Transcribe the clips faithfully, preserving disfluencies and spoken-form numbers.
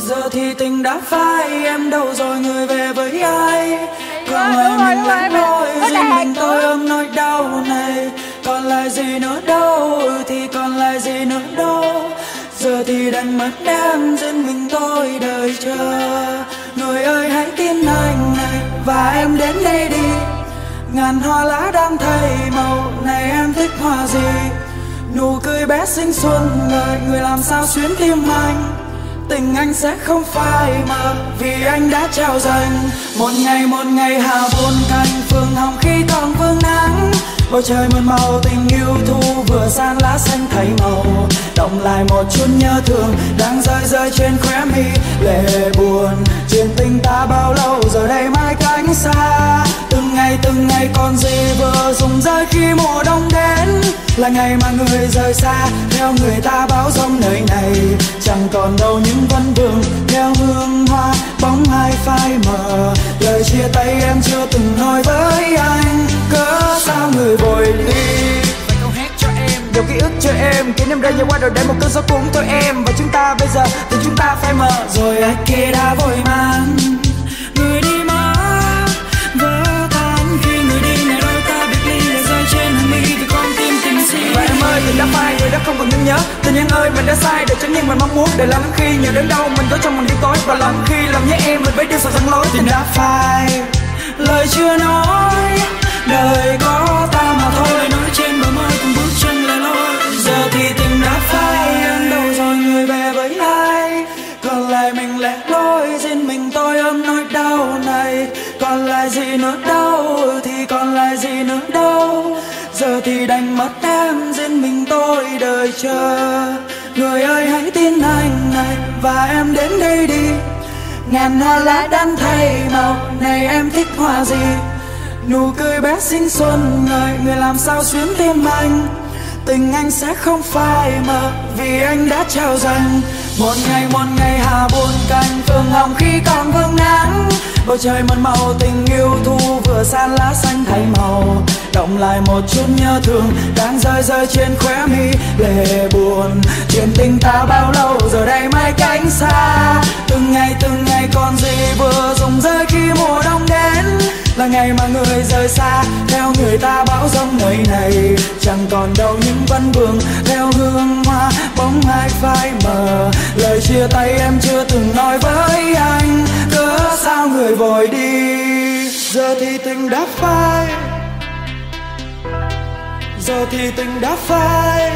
Giờ thì tình đã phai, em đâu rồi người về với ai? Còn lại mình lẻ loi, riêng mình tôi ôm nỗi đau này. Còn lại gì nữa đâu, thì còn lại gì nữa đâu. Giờ thì đành mất em, riêng mình tôi đợi chờ. Người ơi hãy tin anh này, và em đến đây đi. Ngàn hoa lá đang thay màu, này em thích hoa gì? Nụ cười bé xinh xuân ngời, người làm sao xuyến tim anh. Tình anh sẽ không phai mờ, vì anh đã trao dành. Một ngày một ngày hạ buồn cành, phượng hồng khi còn vương nắng. Bầu trời muôn màu tình yêu thu, vừa san lá xanh thay màu. Động lại một chút nhớ thương, đang rơi rơi trên khóe mi. Lệ buồn, chuyện tình ta bao lâu, giờ đây mãi cánh xa. Từng ngày từng ngày còn gì vừa rụng rơi khi mùa đông đến. Là ngày mà người rời xa, theo người ta báo giông nơi này. Chẳng còn đâu những vấn vương, theo hương hoa, bóng ai phai mờ. Lời chia tay em chưa từng nói với anh, cớ sao người vội đi. Phải câu hát cho em, điều ký ức cho em, khiến em rơi nhiều qua rồi để một cơn gió cuốn tôi em. Và chúng ta bây giờ thì chúng ta phai mờ, rồi ai kia đã vội mang người đi mất vỡ tan. Khi người đi này đôi ta biệt ly, để rơi trên hàng mi vì con tim tình si. Và em ơi tình đã phai, người đã không còn nhung nhớ. Tình nhân ơi mình đã sai, để chẳng những mình mong muốn. Để lắm khi nhiều đến đâu mình có trong mình đêm tối. Và lắm khi làm nhớ em mình với điều sao thẳng lối. Tình đã phai, lời chưa nói, đời có ta mà thôi. Lời nói trên bờ môi cùng bước chân lẻ loi. Giờ thì tình đã phai, em đâu rồi người về với ai? Còn lại mình lẻ loi, riêng mình tôi ôm nỗi đau này. Còn lại gì nữa đâu, thì còn lại gì nữa đâu. Giờ thì đành mất em, riêng mình tôi đợi chờ. Người ơi hãy tin anh này, và em đến đây đi. Ngàn hoa lá đang thay màu, này em thích hoa gì? Nụ cười bé xinh xuân ngời, người làm sao xuyến tim anh. Tình anh sẽ không phai mờ, vì anh đã trao dành. Một ngày một ngày hạ buồn cành, phượng hồng khi còn vương nắng. Bầu trời một màu tình yêu thu, vừa san lá xanh thay màu. Động lại một chút nhớ thương, đang rơi rơi trên khóe mi. Lệ buồn, chuyện tình ta bao lâu, giờ đây mãi cánh xa. Từng ngày từng ngày còn gì vừa rụng rơi khi mùa đông đến. Là ngày mà người rời xa, theo người ta bão giông nơi này. Chẳng còn đâu những vấn vương, theo hương hoa, bóng ai phai mờ. Lời chia tay em chưa từng nói với anh, cớ sao người vội đi. Giờ thì tình đã phai, giờ thì tình đã phai,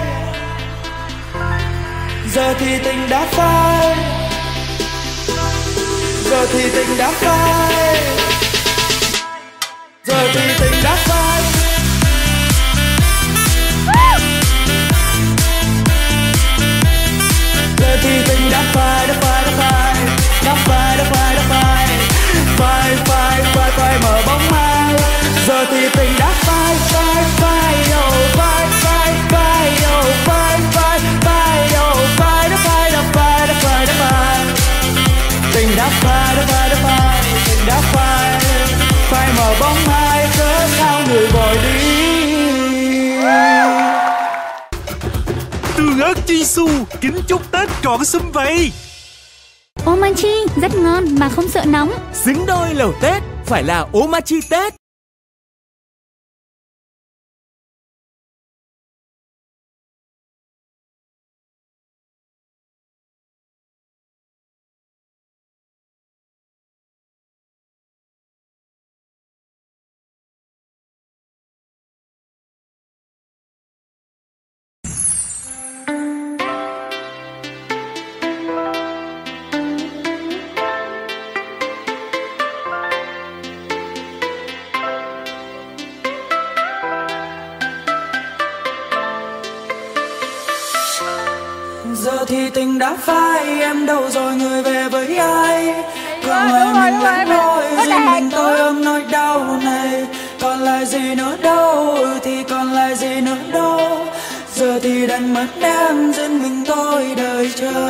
giờ thì tình đã phai, giờ thì tình đã phai, giờ thì tình đã phai. Giờ thì tình đã phai, đã phai, đã phai, đã phai, đã phai, đã phai, phai, phai, phai, phai mờ bóng ai. Giờ thì tình đã phai, phai, phai, oh, phai, phai, phai, oh, phai, phai, phai, oh, phai, đã phai, đã phai, đã phai, đã phai. Tình đã phai, đã phai, đã phai, tình đã phai, phai mờ bóng ai, cớ sao người vội đi. Tương ớt Jisoo kính chúc Tết trọn sum vầy. Omachi rất ngon mà không sợ nóng. Xứng đôi lẩu Tết phải là Omachi Tết. Giờ thì tình đã phai, em đâu rồi người về với ai? Còn lại mình lẻ loi, riêng mình tôi ôm nỗi đau này. Còn lại gì nữa đâu, thì còn lại gì nữa đâu. Giờ thì đành mất em, riêng mình tôi đợi chờ.